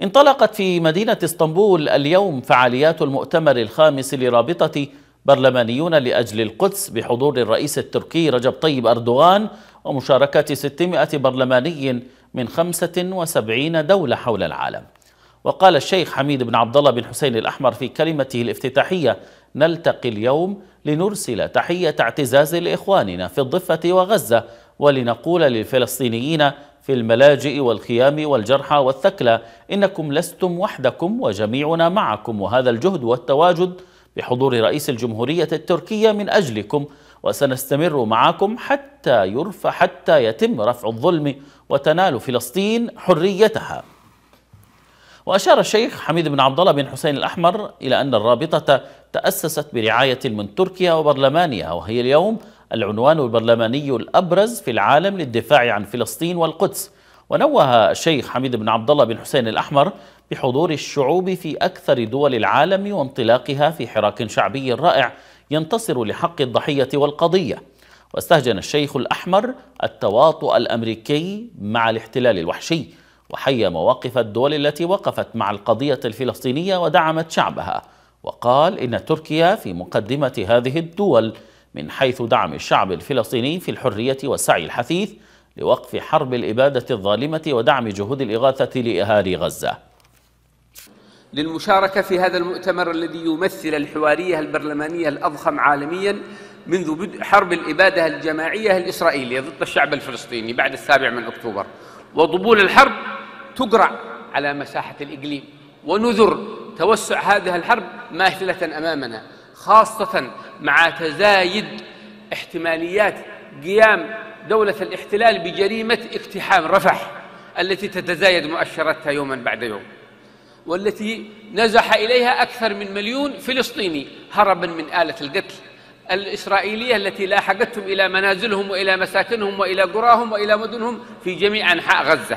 انطلقت في مدينة اسطنبول اليوم فعاليات المؤتمر الخامس لرابطة برلمانيون لأجل القدس بحضور الرئيس التركي رجب طيب أردوغان ومشاركة 600 برلماني من 75 دولة حول العالم. وقال الشيخ حميد بن عبد الله بن حسين الأحمر في كلمته الافتتاحية: نلتقي اليوم لنرسل تحية اعتزاز لإخواننا في الضفة وغزة، ولنقول للفلسطينيين في الملاجئ والخيام والجرحى والثكلى: إنكم لستم وحدكم وجميعنا معكم، وهذا الجهد والتواجد بحضور رئيس الجمهورية التركية من أجلكم، وسنستمر معكم حتى يتم رفع الظلم وتنال فلسطين حريتها. وأشار الشيخ حميد بن عبد الله بن حسين الأحمر إلى أن الرابطة تأسست برعاية من تركيا وبرلمانها، وهي اليوم العنوان البرلماني الأبرز في العالم للدفاع عن فلسطين والقدس. ونوه الشيخ حميد بن عبد الله بن حسين الأحمر بحضور الشعوب في أكثر دول العالم وانطلاقها في حراك شعبي رائع ينتصر لحق الضحية والقضية. واستهجن الشيخ الأحمر التواطؤ الأمريكي مع الاحتلال الوحشي، وحيا مواقف الدول التي وقفت مع القضية الفلسطينية ودعمت شعبها، وقال إن تركيا في مقدمة هذه الدول من حيث دعم الشعب الفلسطيني في الحرية والسعي الحثيث لوقف حرب الإبادة الظالمة ودعم جهود الإغاثة لأهالي غزة. للمشاركة في هذا المؤتمر الذي يمثل الحوارية البرلمانية الأضخم عالميا منذ بدء حرب الإبادة الجماعية الإسرائيلية ضد الشعب الفلسطيني بعد 7 أكتوبر، وضبول الحرب تقرع على مساحة الإقليم، ونذر توسع هذه الحرب ماثلة أمامنا، خاصة مع تزايد احتماليات قيام دولة الاحتلال بجريمة اقتحام رفح التي تتزايد مؤشراتها يوما بعد يوم، والتي نزح إليها أكثر من 1,000,000 فلسطيني هربا من آلة القتل الإسرائيلية التي لاحقتهم إلى منازلهم وإلى مساكنهم وإلى قراهم وإلى مدنهم في جميع أنحاء غزة.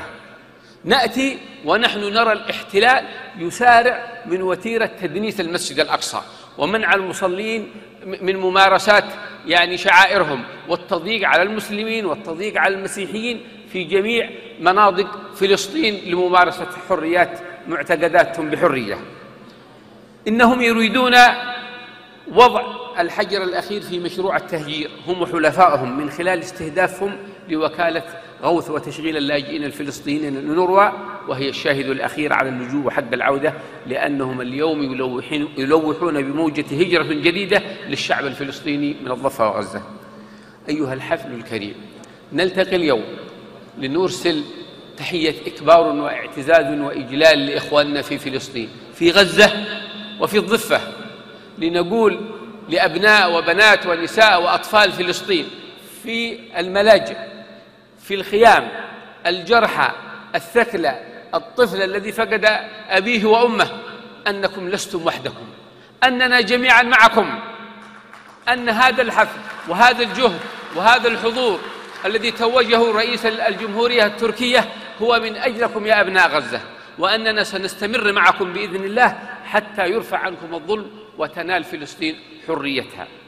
نأتي ونحن نرى الاحتلال يسارع من وتيرة تدنيس المسجد الأقصى ومنع المصلين من ممارسات شعائرهم، والتضييق على المسلمين والتضييق على المسيحيين في جميع مناطق فلسطين لممارسة حريات معتقداتهم بحرية. إنهم يريدون وضع الحجر الأخير في مشروع التهجير هم وحلفائهم من خلال استهدافهم لوكالة غوث وتشغيل اللاجئين الفلسطينيين لنروى، وهي الشاهد الأخير على اللجوء وحق العودة، لأنهم اليوم يلوحون بموجة هجرة جديدة للشعب الفلسطيني من الضفة وغزة. أيها الحفل الكريم، نلتقي اليوم لنرسل تحية إكبار واعتزاز وإجلال لإخواننا في فلسطين، في غزة وفي الضفة، لنقول لأبناء وبنات ونساء وأطفال فلسطين في الملاجئ، في الخيام، الجرحى، الثكلى، الطفل الذي فقد أبيه وأمه: أنكم لستم وحدكم، أننا جميعا معكم، أن هذا الحفل وهذا الجهد وهذا الحضور الذي توجه رئيس الجمهورية التركية هو من أجلكم يا أبناء غزة، وأننا سنستمر معكم بإذن الله حتى يرفع عنكم الظلم وتنال فلسطين حريتها.